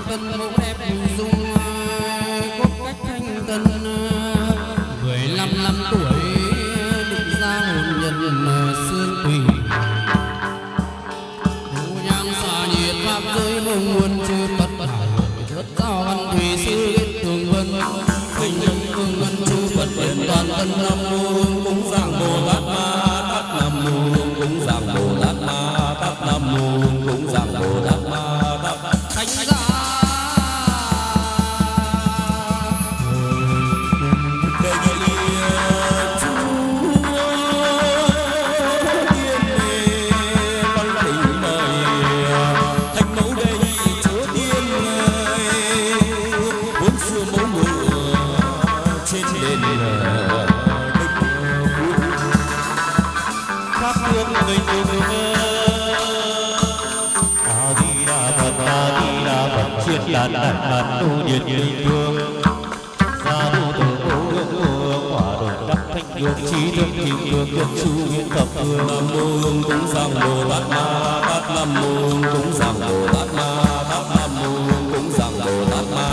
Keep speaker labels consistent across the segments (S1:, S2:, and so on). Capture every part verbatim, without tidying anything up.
S1: tân mẫu đẹp hình dung cốt cách thanh tân mười lăm năm tuổi định ra hồn nhân xương tùy đủ nhang xà nhiệt pháp giới mông muôn chư Phật thất giao văn thủy sư thường vân thành nhân phương ngân chư Phật biển toàn tân nam mô cúng giảng Bồ Tát Ma Tát nam mô cúng giảng Bồ Tát Ma Tát nam mô cúng giảng Bồ Tát Ma Tát thánh giá đàn đàn đàn tu điện điện phương gia tu tổ ô hương hỏa đồn đắc thanh hương trí thượng kim hương kiệt chu nguyện thập phương nam mô hương cúng giảng Bồ Tát Ma Tát nam mô hương cúng giảng Bồ Tát Ma Tát nam mô hương cúng giảng Bồ Tát Ma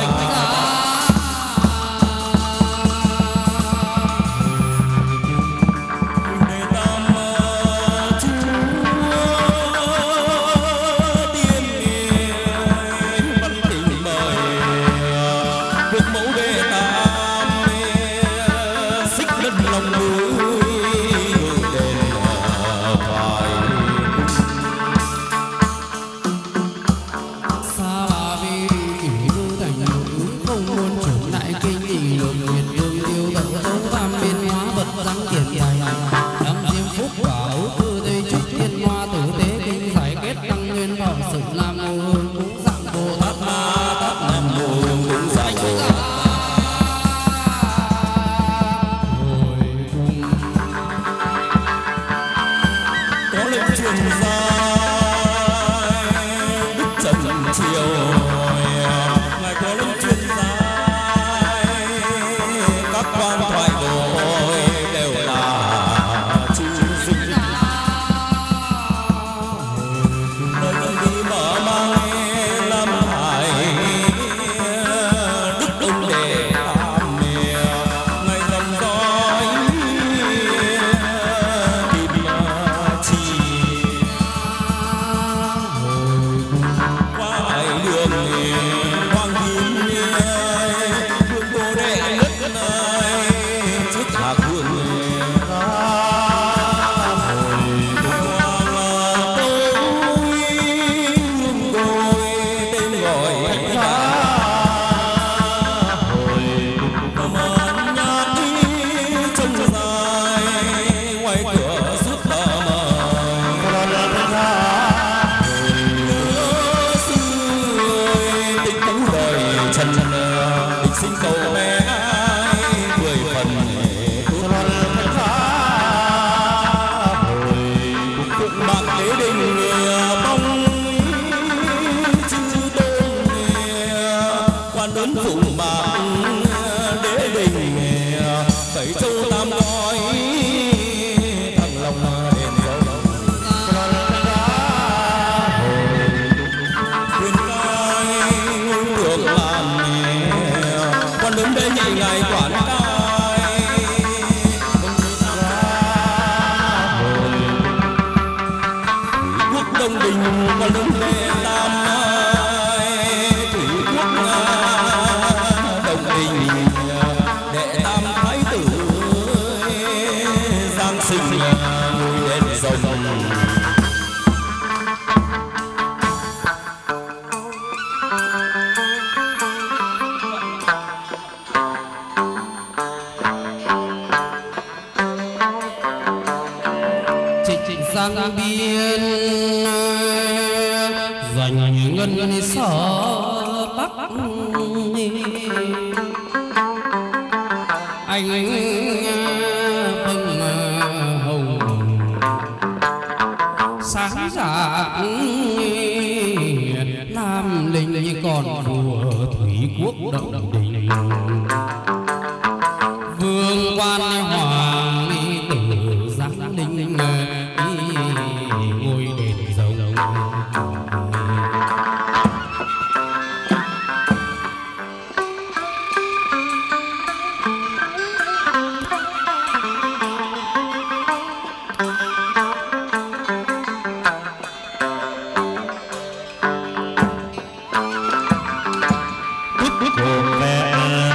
S2: gồm mẹ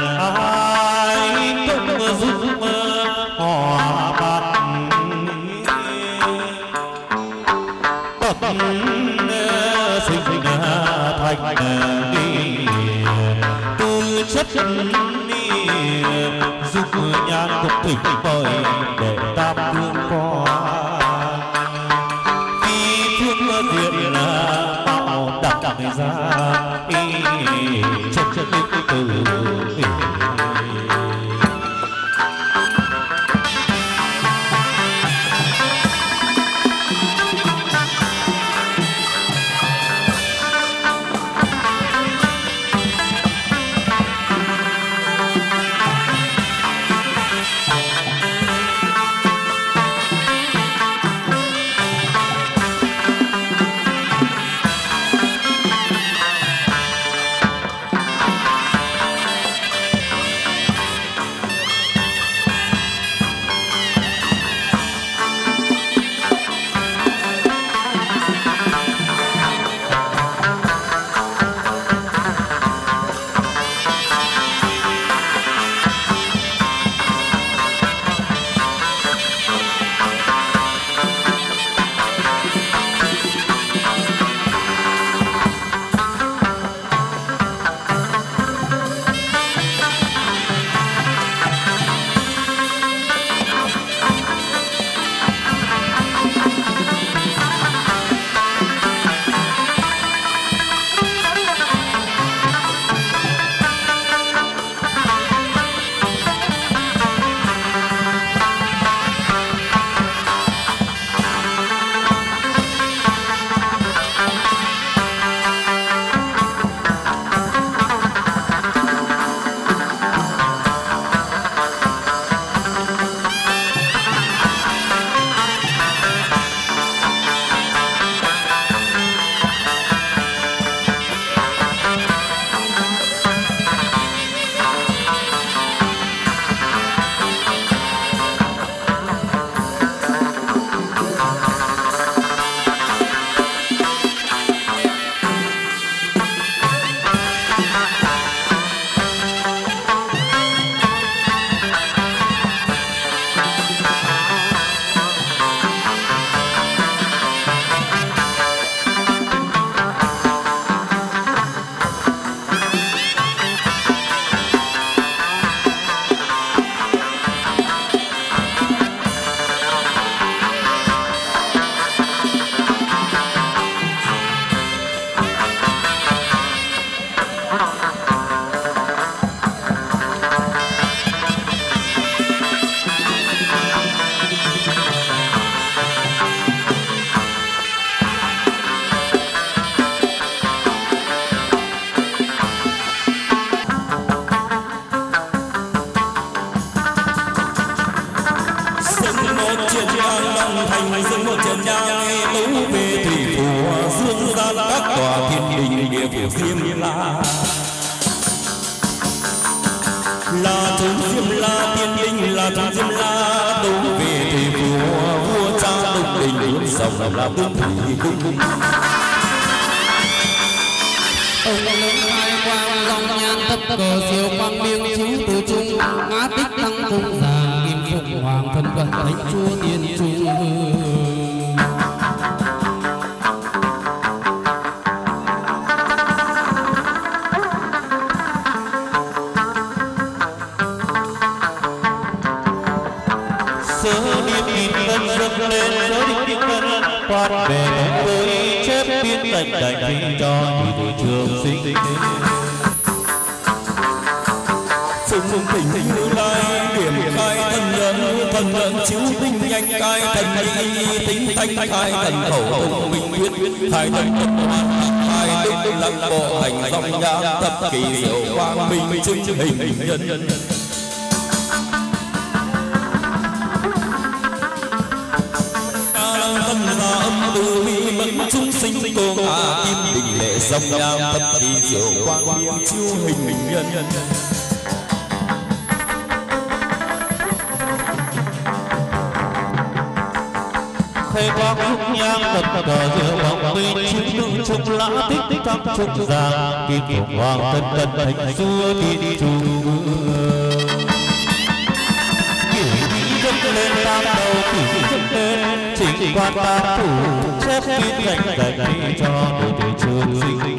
S2: ai cũng giúp hòa bạc tất sinh thành đi tư chất đi giúp nhan cũng thỉnh mời để tam thương qua khi phương diện là bao đặc đặc ra đi chất chất từ thấy bóng dung nhang tập cờ giữa bóng bên chiếc nước trông lá tích tích thắm trông giang kim phụng hoàng tân tân thành xưa đi trùng kỷ dâng lên tam đầu kỷ dâng lên chính quan tam thủ xếp kim gạch gạch cho đời đời trường sinh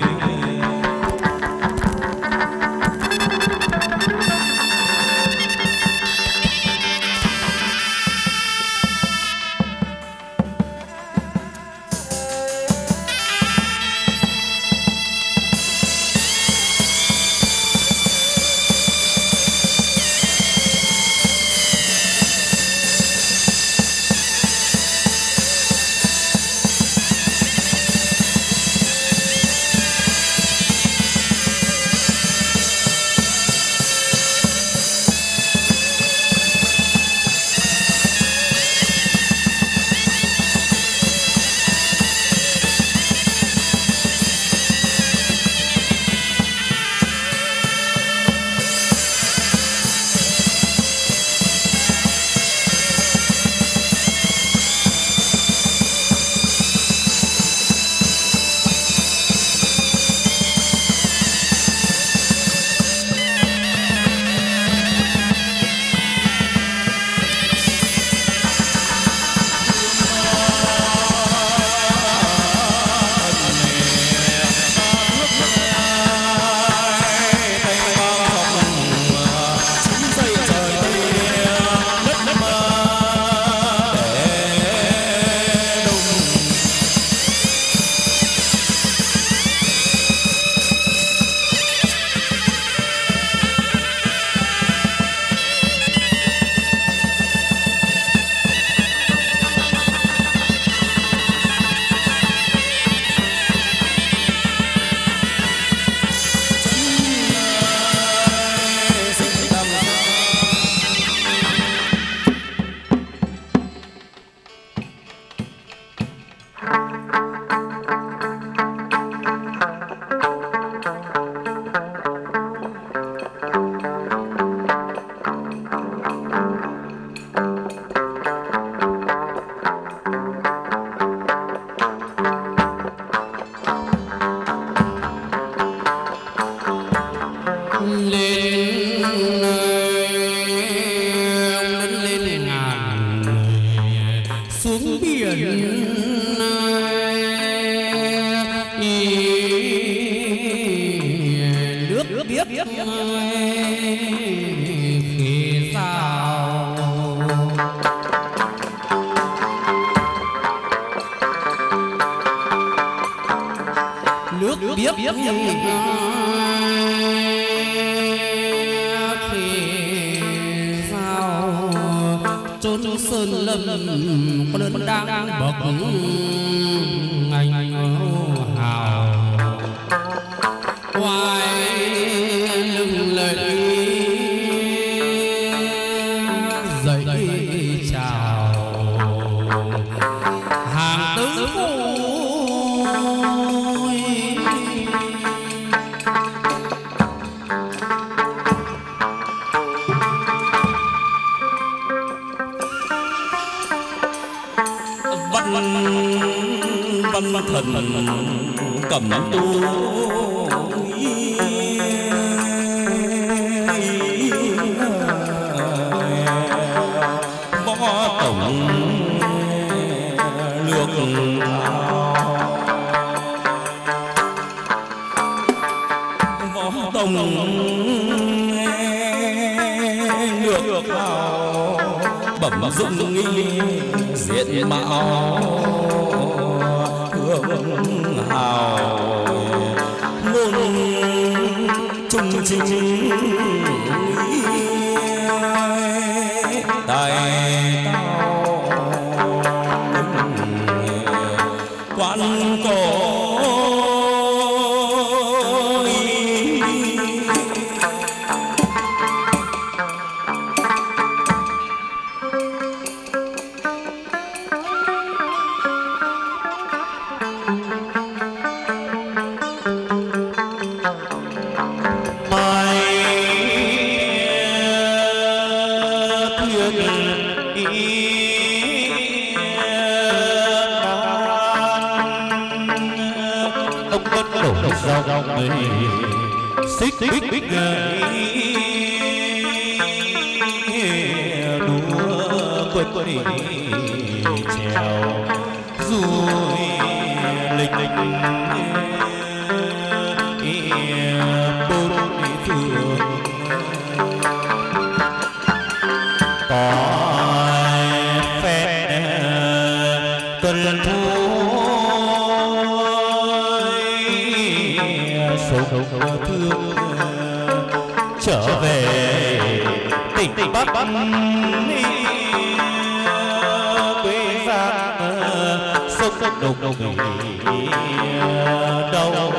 S2: Hãy subscribe lòng ấy xích bích bích gầy đua quất quất trèo rồi lịch lịch bốn phương có phép tuần thu sâu thương trở về tỉnh tỉnh Bắc Bắc quê ra sông sông đồng đồng đâu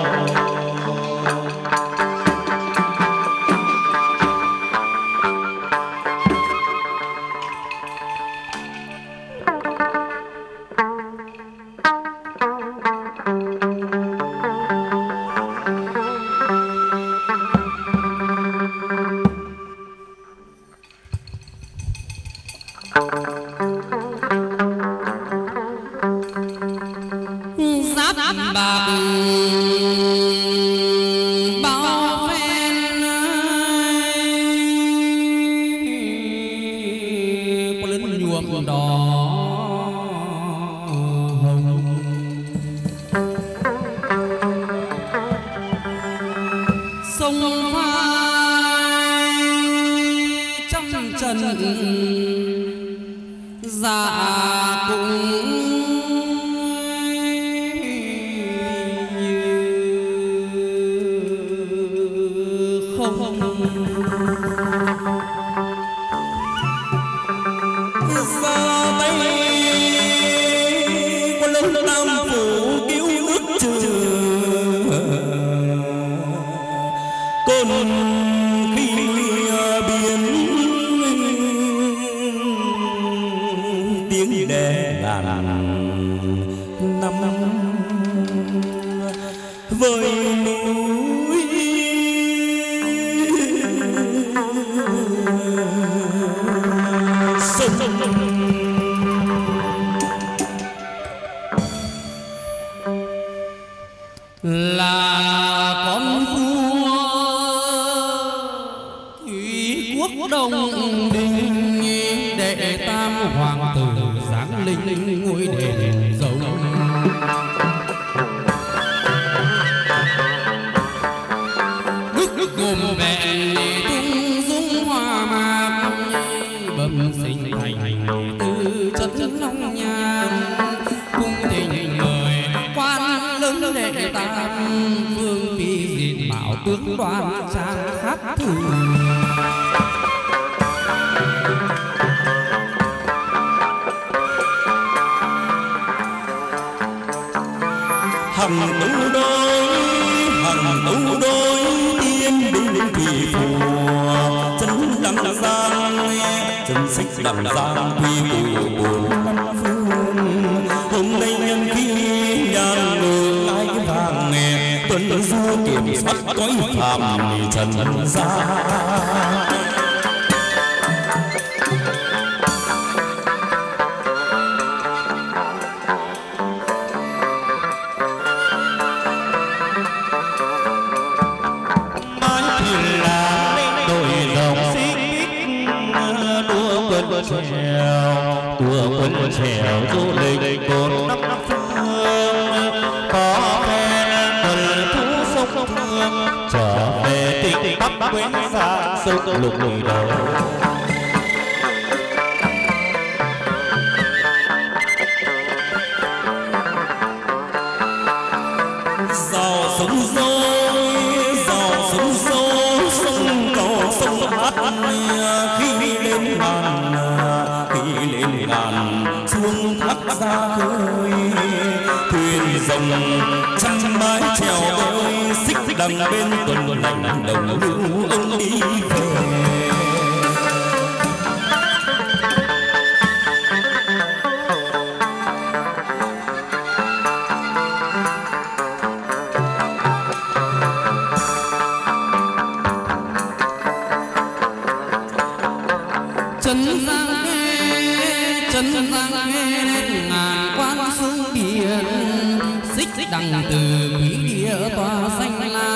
S1: đằng từ quý địa tòa xanh la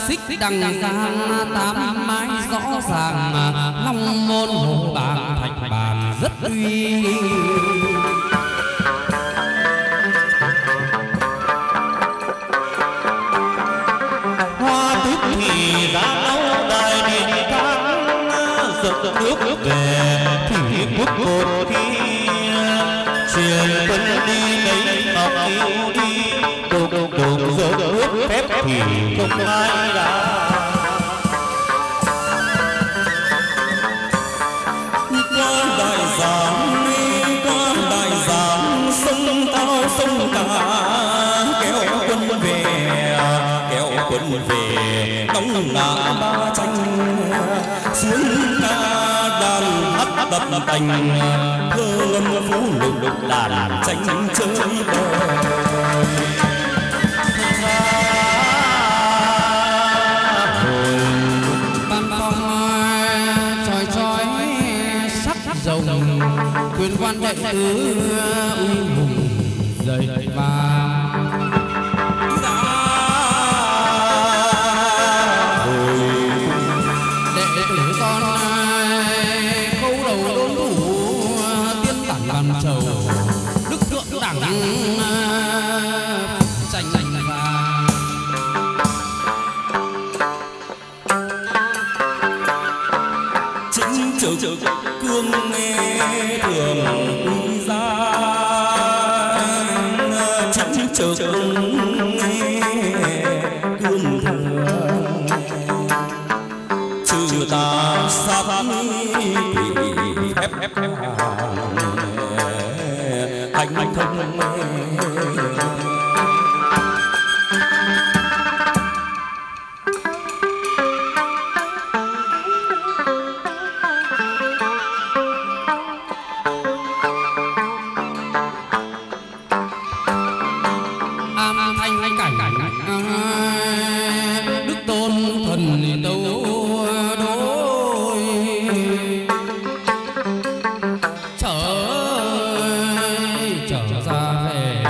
S1: xích đằng giang tám mái rõ ràng, long môn hồ bàng thạch bàn rất uy.
S2: Hoa tước thì ra lâu đài điện tháng, giật nước về thủy quốc cột khi truyền quân đi lấy ngọc yêu đi, đục đục rớt nước phép thì không ai ra.
S1: Qua đại giang đi qua đại giang, sông cao sông cả kéo quân về, kéo quân về đóng ngã ba tranh, xuống ca đàn hát đập tành, thơ ngâm phú lục lục đàn tranh chơi bời. Rồng quyền quan đệ tử uy hùng dậy vàng, đệ tử con khâu đầu đôn thủ tiên tản làm trầu, đức thượng đẳng tranh vàng. Chính trực cương nghe thường quý giá, chính trực nghe cương thường, trừ ta sắp bị phép hành thông. Đức tôn thần đâu đối, trở trở ra về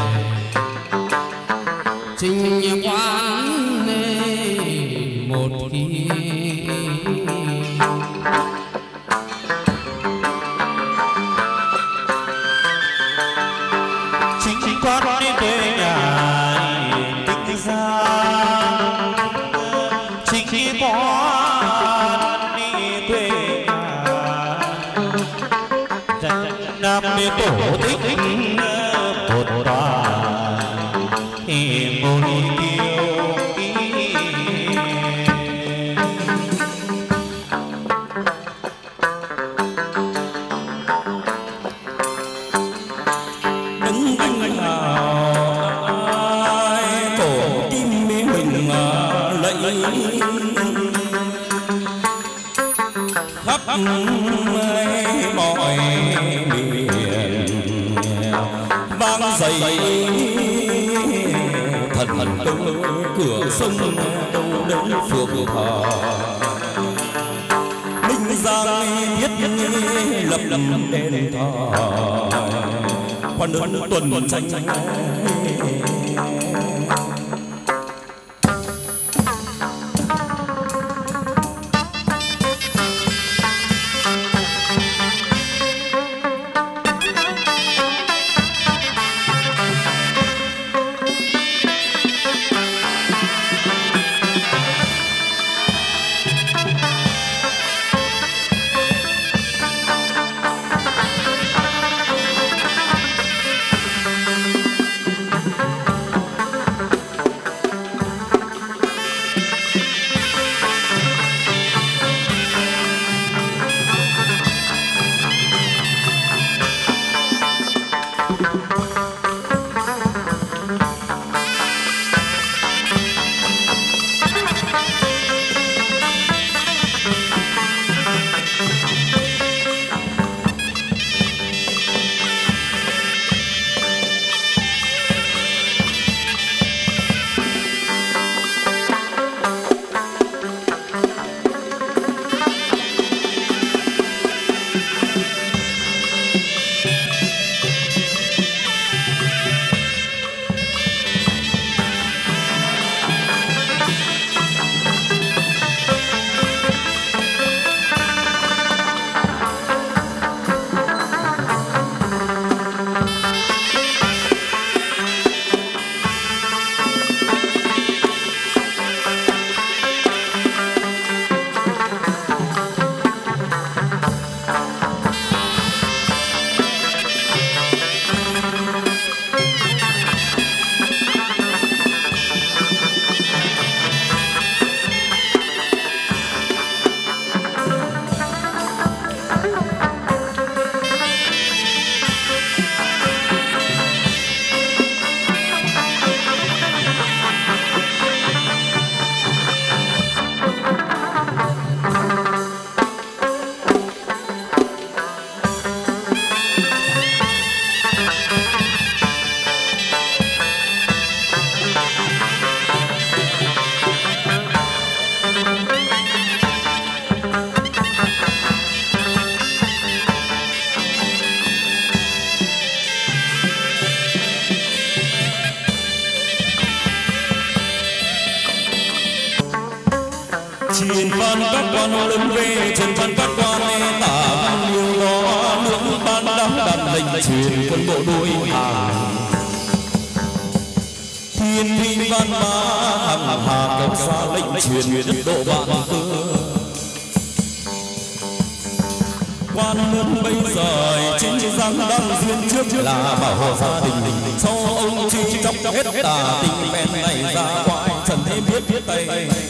S1: trình quán một khi.
S2: Chính quán đi về nhà chính khi có đi quê nhà, nam tổ tích một tòa thì ngồi tiêu
S1: đứng anh hào cổ tim mình lạy khắp mọi miền, vang dậy thần thần công cửa sông đâu đến phượng thọ, minh giang thiết lập lập đền thờ quan ơn tuần tranh.
S2: Chiến văn các quan lớn về trần văn các quan tả văn liêu đó nước ban đám đặt lệnh truyền quân bộ đội hàng thiên binh văn mã hằng hà kéo xa lệnh truyền tốc độ vạn cơ quan lớn bây giờ chính giang đang duyên trước là bảo hộ gia đình sau ông chi chóc hết tà tình men này ra ngoài trần thế biết biết tay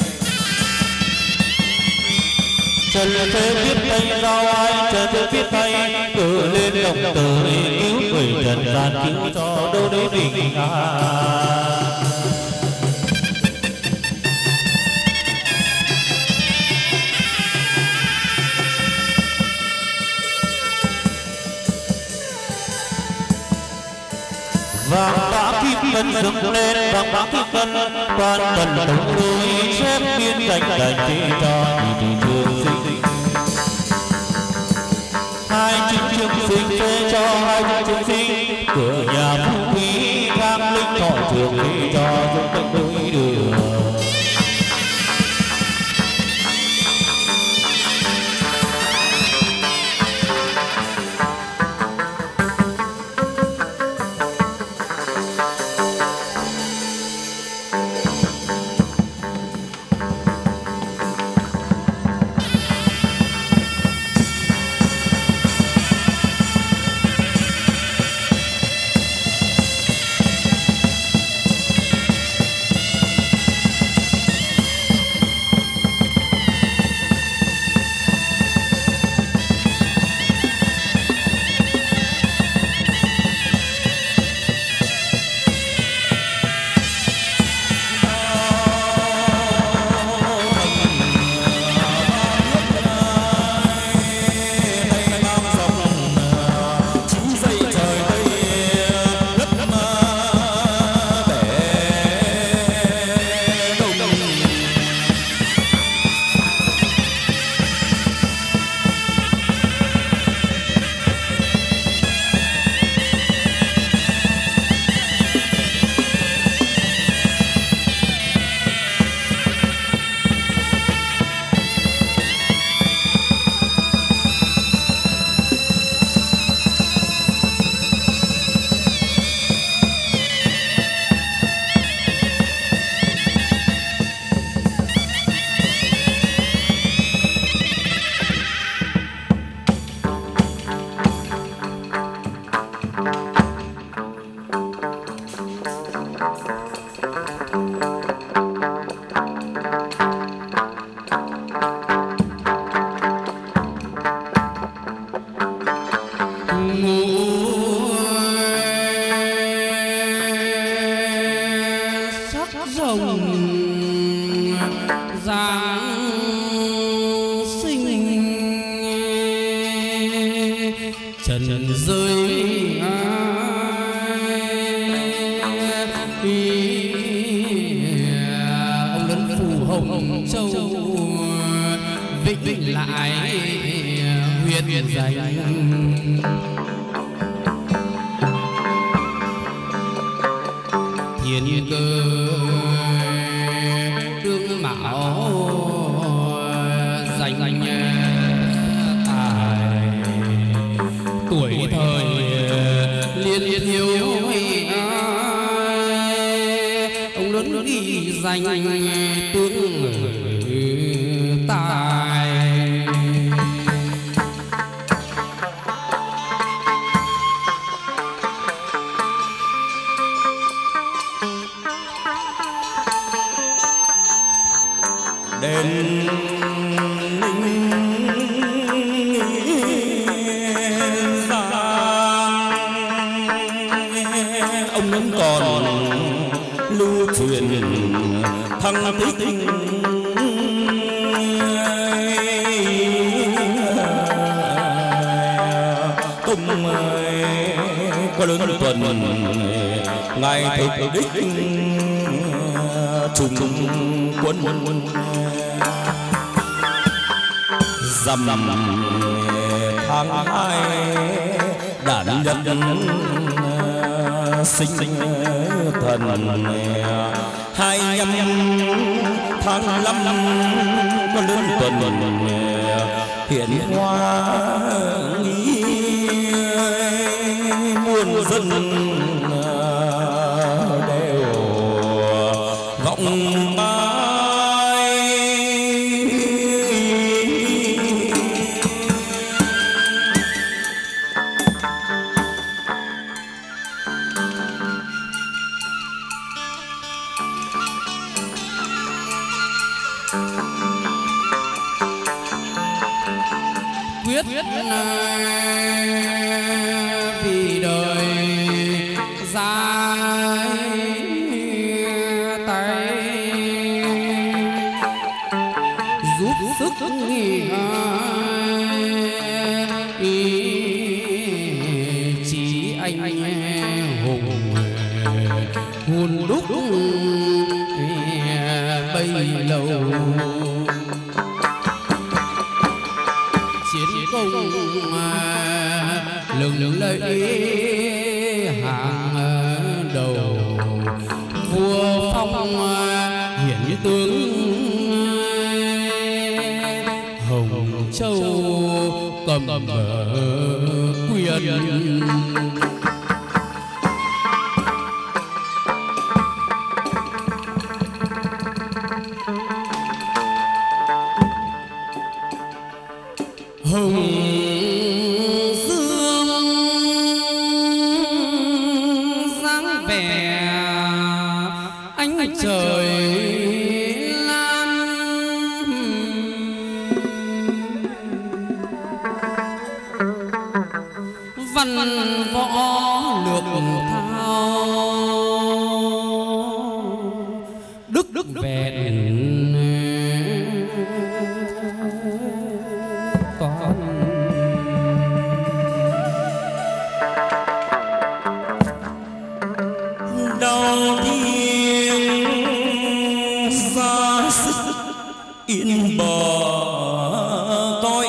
S2: trần thế biết tay ra ngoài trần thế biết tay cử lên đồng tử cứu người trần gian cứu cho đâu đấy bình an. Vàng bá kim ngân dâng lên vàng bá kim ngân toàn tần đồng đôi xếp biên danh đại chế cho thì trường sinh hai chữ trường sinh phê cho hai chữ trường sinh cửa nhà phú quý khang linh thọ trường đi cho dung tận đôi đường. Dầm tháng hai đản nhật sinh thần hai nhâm tháng năm con đơn tuần hiện hoa nghi muôn dân đều vọng bay.
S1: Quyết vì đời dài tay giúp sức chỉ anh hùng hùn đúc bấy lâu chiến công lừng lẫy hàng đầu vua phong hiển tướng Hồng Châu cầm quyền. Hồng dương dáng vẻ ánh trời lam, văn võ lược thao đức đức vẹn
S2: đau thiên ra sức yên bờ cõi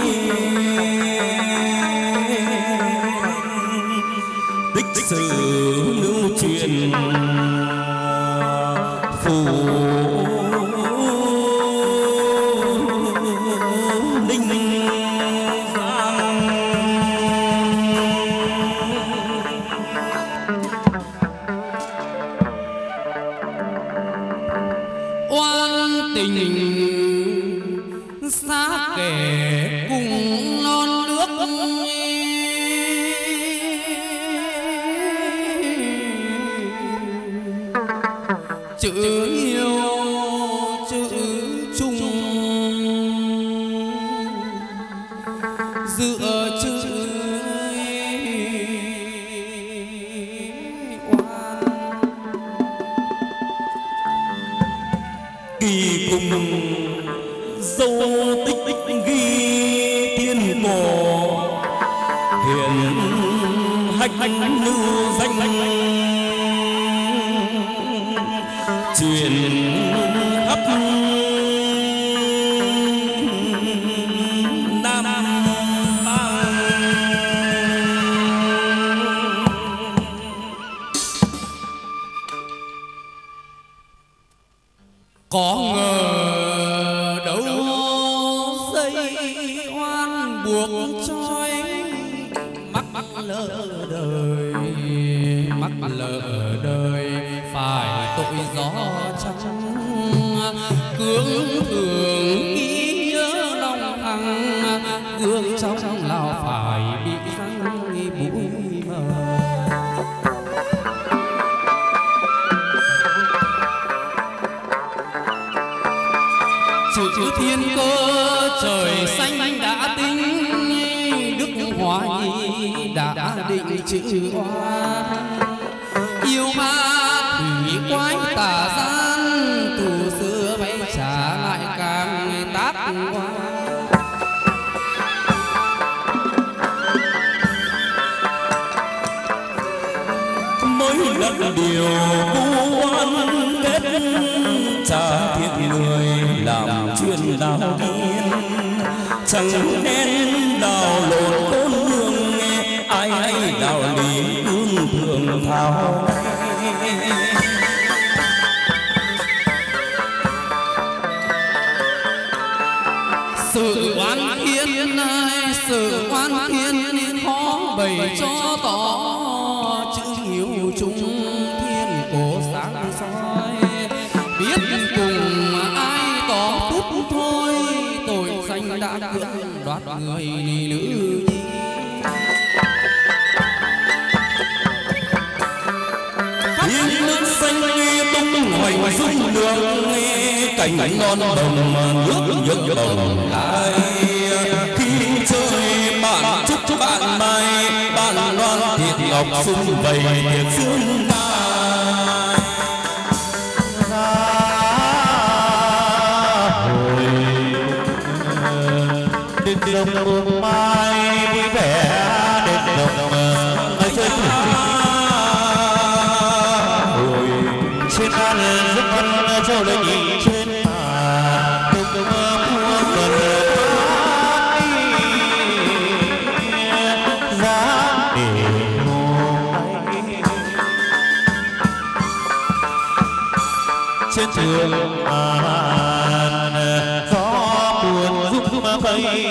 S2: tích sử lưu truyền phù ninh
S1: oan tình xa kẻ cùng non nước, chữ yêu chữ chung dựa chữ oan.
S2: kỳ cùng dấu tích tích ghi thiên cổ hiện hách hách lưu danh truyền khắp Nam Bang.
S1: Có ngờ đâu dây oan buộc trói mắc mắc lỡ đời, mắc lỡ đời phải tội gió trắng cương thường ghi nhớ lòng hằng gương trong lao phải bị răng bụi mờ. Chữ thiên cơ trời xanh đã tính đức hóa nhi đã định chữ oan yêu ma thủy quái tà gian tù xưa vay trả lại càng tác oan.
S2: Mới đất điều vu oan kết trả thiệt người làm chuyên đào điên chẳng nên đào lộn côn hương nghe ai ai đào lý hương thường thao.
S1: sự oán thiên sự oán thiên khó bày cho tỏ chữ hiếu trung thiên cổ sáng soi biết cùng ai tỏ phúc thôi tội danh đã cưỡng đoạt người nữ nhi.
S2: Thiên nước xanh tung hoành dung đường cảnh ngon bồng nước nhược bồng lại khi chơi bạn chúc bạn mai bạn loan thiệt ngọc sung vầy thiệt dương tai hồi đêm đông mai vui vẻ đêm đông ngày chơi trên an giúp văn châu đời nhìn trên mà đông đông mua gần giá để ngồi trên trường màn gió buồn giúp mà cây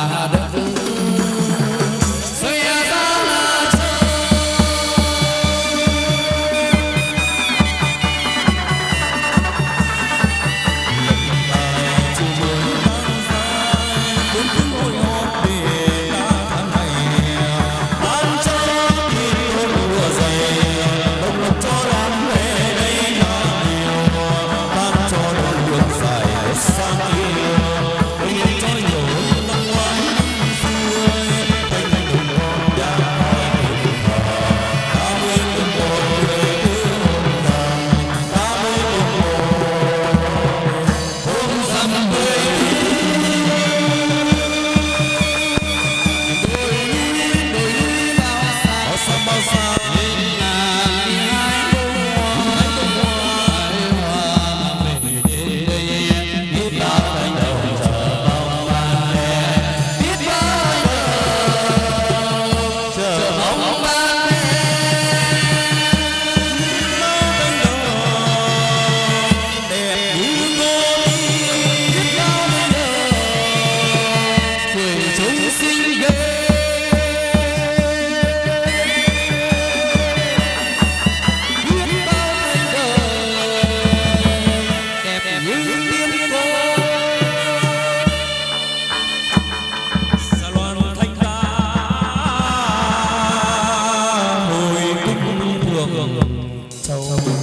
S1: là đất xòe ra là trời. Chiều mưa đang dài bốn phương hội họp để ta tháng ngày ban cho thiên hôn mùa dày đồng lộc cho đám về đây là nhiều ban cho đồng đường dài sang